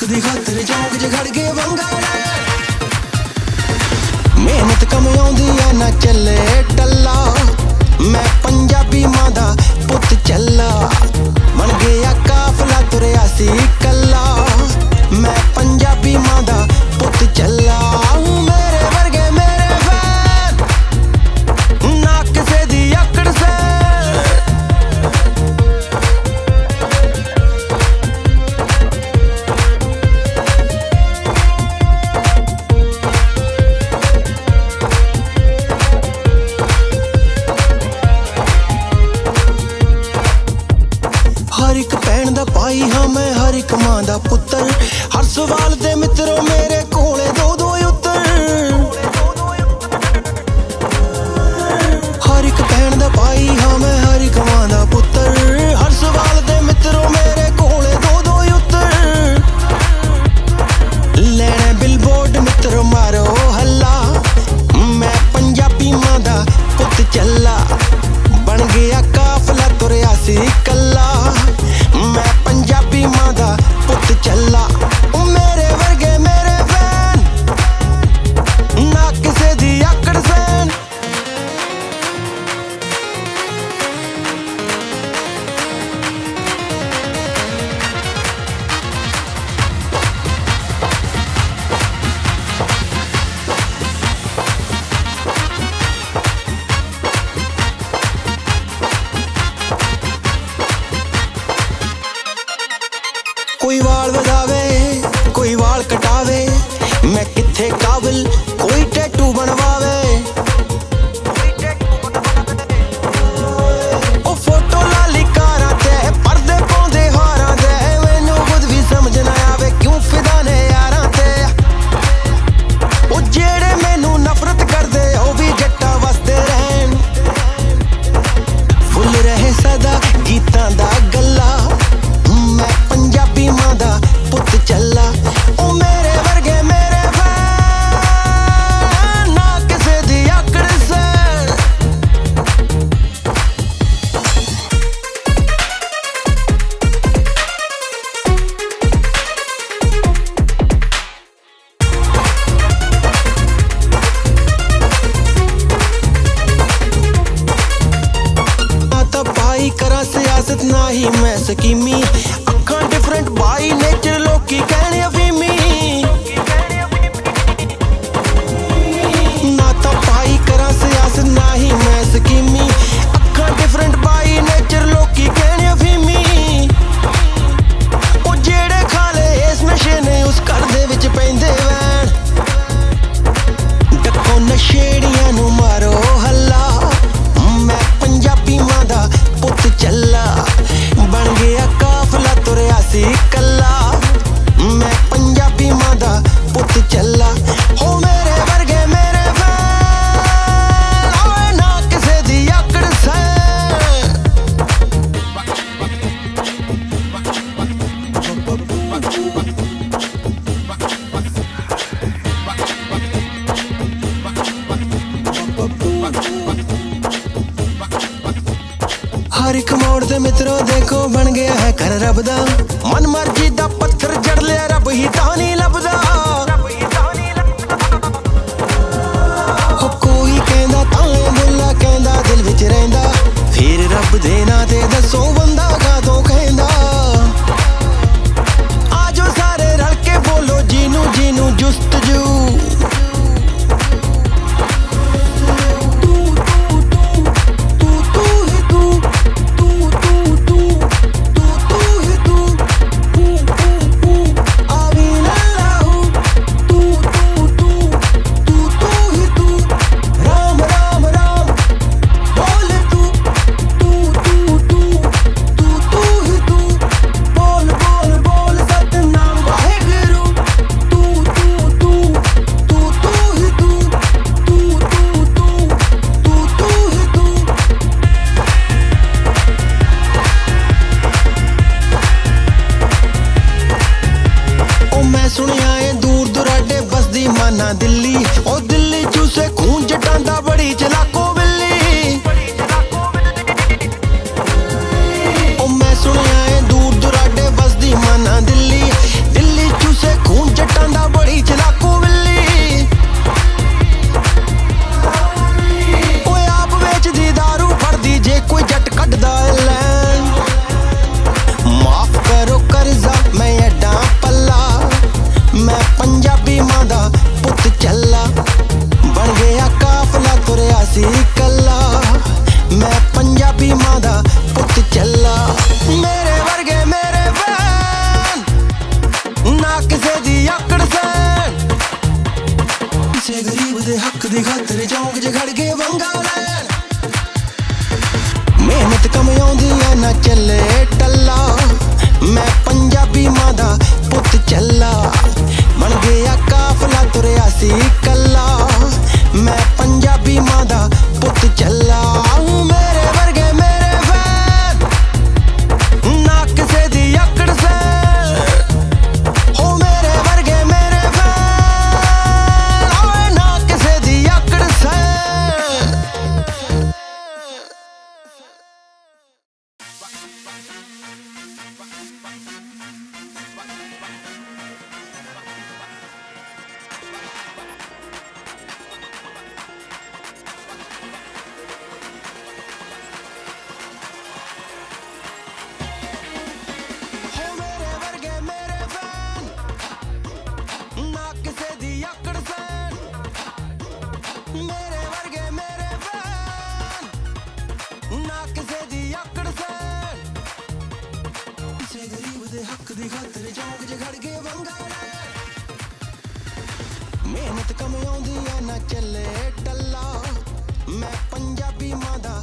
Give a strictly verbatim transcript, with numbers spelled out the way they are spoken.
मुल्क दी खातिर चौक च खड़ के बंगाला मेहनत कम आउंदी आ ना चले टल्ला मैं पंजाबी मां दा पुत चला बन गया काफला तुरया सी कल्ला मैं पंजाबी मां दा पुत चला मेरे वर्गे मेरे फैन ना किसे दी अकड़ से हर एक भैन दा भाई हाँ मैं हर एक मां दा पुत्तर हर सवाल दे मित्रों मेरे कोले दो दो उत्तर हर एक भैन दा भाई हाँ मैं हर एक मां दा पुत्तर हर सवाल दे मित्रों मेरे कोले दो दो उत्तर लेने बिलबोर्ड मित्रों मारो हल्ला मैं पंजाबी मां दा पुत चला बन गया काफला तुरया सी कल्ला मैं पंजाबी मां दा पुत चला मेरे वर्गे मेरे फैन ना किसे दी अकड़ सैन कोई वाल वधावे कोई वाल कटावे मैं किथे काबिल कोई टैटू बनवावे ओ फोटो लाली कारां ते पर्दे पाउंदे हारां दे मैनू खुद भी समझ ना आवे क्यों फिदा ने यारां ते ओ जेड़े मैनू नफरत करदे ओ भी जट्टां वसदे रहन फुल रहे सदा गीतां दा गल्ला मैं पंजाबी मां दा पुत चला ओ मेरे वर्गे मेरे फैन ना किसे दी अकड़ से ना तो भाई करा सियासत ना ही मैं स्कीमी अखां डिफरेंट बाई नेचर लोकी कहने अफीमी ना तो भाई करा सियासत ना ही मैं स्कीमी अखां डिफरेंट बाई नेचर लोकी कहने अफीमी ओ जेड़े खाले इस नशे ने उस घर दे विच पैंदे वैन डक्को नशेड़ियां नू मारो हल्ला मैं पंजाबी मां दा पुत चला बन गया काफला तुरया सी कल्ला मैं पंजाबी मां दा पुत चला हो मेरे वर्गे मेरे फैन ओए ना किसे दी अकड़ से हर एक मोड़ दे मित्रों देखो बन गया है घर रब दा मन मर्जी दा पत्थर जड़ लिया रब ही तां नहीं लभदा हो कोई कहंदा तां बुला कहंदा दिल विच रहिंदा फिर रब दे नां ते दसो बंदा कातों कहंदा आजो सारे रल के बोलो जीनू जीनू जुस्तजू सुनिया है दूर दुराडे बसदी माना दिल्ली ओ दिल्ली चूसे खून जटांदा बड़ी चलाको बिल्ली ओ मैं सुनिया है दूर दुराडे बसदी माना दिल्ली दिल्ली चूसे ना चले टल्ला मैं पंजाबी मां दा पुत चला बन गया काफला तुरया सी कला मैं पंजाबी मां दा पुत चला मेरे वर्गे मेरे फैन ना किसे दी अकड़ से हो मेरे वर्गे मेरे फैन ओए ना किसे दी अकड़ से मेहनत कम आउंदी ना चले टल्ला मैं पंजाबी मां दा